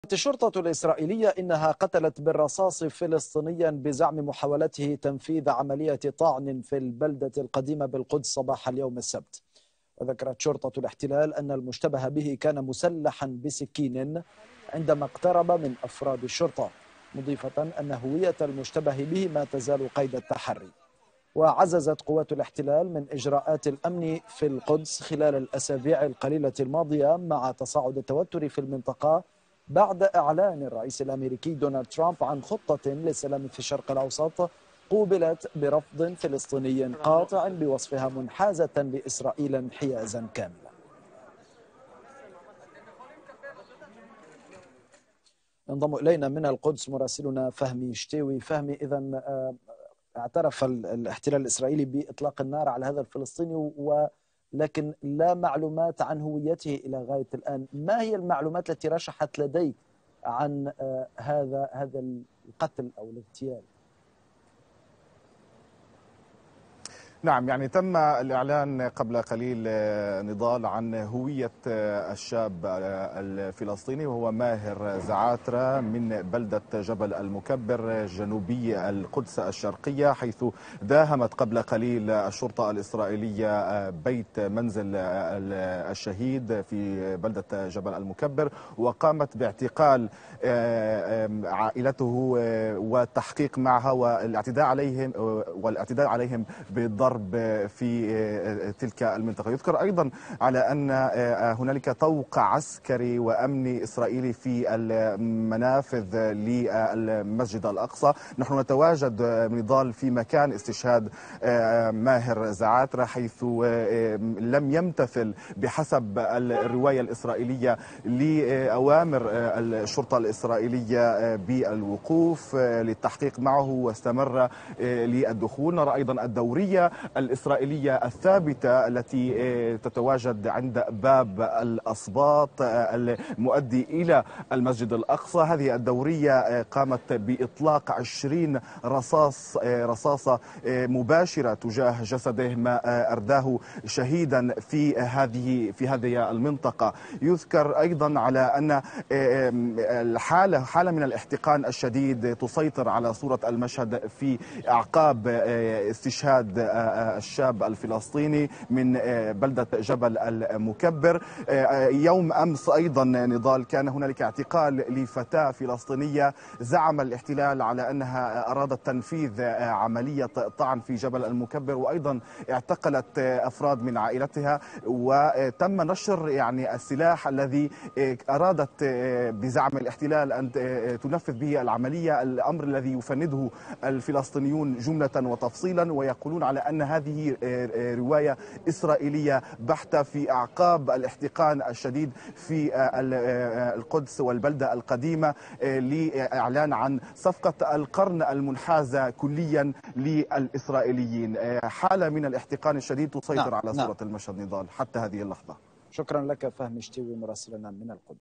الشرطة الإسرائيلية إنها قتلت بالرصاص فلسطينيا بزعم محاولته تنفيذ عملية طعن في البلدة القديمة بالقدس صباح اليوم السبت. وذكرت شرطة الاحتلال أن المشتبه به كان مسلحا بسكين عندما اقترب من أفراد الشرطة، مضيفة أن هوية المشتبه به ما تزال قيد التحري. وعززت قوات الاحتلال من إجراءات الأمن في القدس خلال الأسابيع القليلة الماضية مع تصاعد التوتر في المنطقة بعد إعلان الرئيس الأمريكي دونالد ترامب عن خطة للسلام في الشرق الأوسط قوبلت برفض فلسطيني قاطع بوصفها منحازة لإسرائيل انحيازا كاملا. انضم إلينا من القدس مراسلنا فهمي شتيوي. فهمي، إذن اعترف الاحتلال الإسرائيلي بإطلاق النار على هذا الفلسطيني، ولكن لا معلومات عن هويته إلى غاية الآن. ما هي المعلومات التي رشحت لديك عن هذا القتل أو الاغتيال؟ نعم، يعني تم الإعلان قبل قليل نضال عن هوية الشاب الفلسطيني، وهو ماهر زعاترة من بلدة جبل المكبر جنوبي القدس الشرقية، حيث داهمت قبل قليل الشرطة الإسرائيلية بيت منزل الشهيد في بلدة جبل المكبر، وقامت باعتقال عائلته والتحقيق معها والاعتداء عليهم بالضرب في تلك المنطقة. يذكر أيضا على أن هنالك طوق عسكري وأمني إسرائيلي في المنافذ للمسجد الأقصى. نحن نتواجد نضال في مكان استشهاد ماهر زعاترة، حيث لم يمتثل بحسب الرواية الإسرائيلية لأوامر الشرطة الإسرائيلية بالوقوف للتحقيق معه، واستمر للدخول. نرى أيضا الدورية الإسرائيلية الثابتة التي تتواجد عند باب الأسباط المؤدي إلى المسجد الأقصى. هذه الدورية قامت بإطلاق 20 رصاصة مباشرة تجاه جسده، ما أرداه شهيدا في هذه المنطقة. يذكر أيضا على أن حالة من الاحتقان الشديد تسيطر على صورة المشهد في أعقاب استشهاد الشاب الفلسطيني من بلدة جبل المكبر. يوم أمس أيضا نضال كان هنالك اعتقال لفتاة فلسطينية زعم الاحتلال على أنها أرادت تنفيذ عملية طعن في جبل المكبر، وأيضا اعتقلت أفراد من عائلتها، وتم نشر يعني السلاح الذي أرادت بزعم الاحتلال أن تنفذ به العملية، الأمر الذي يفنده الفلسطينيون جملة وتفصيلا، ويقولون على أن هذه رواية إسرائيلية بحتة في أعقاب الاحتقان الشديد في القدس والبلدة القديمة لإعلان عن صفقة القرن المنحازة كليا للإسرائيليين. حالة من الاحتقان الشديد تسيطر على صورة المشهد نضال حتى هذه اللحظة. شكرا لك فهمي شتيوي مراسلنا من القدس.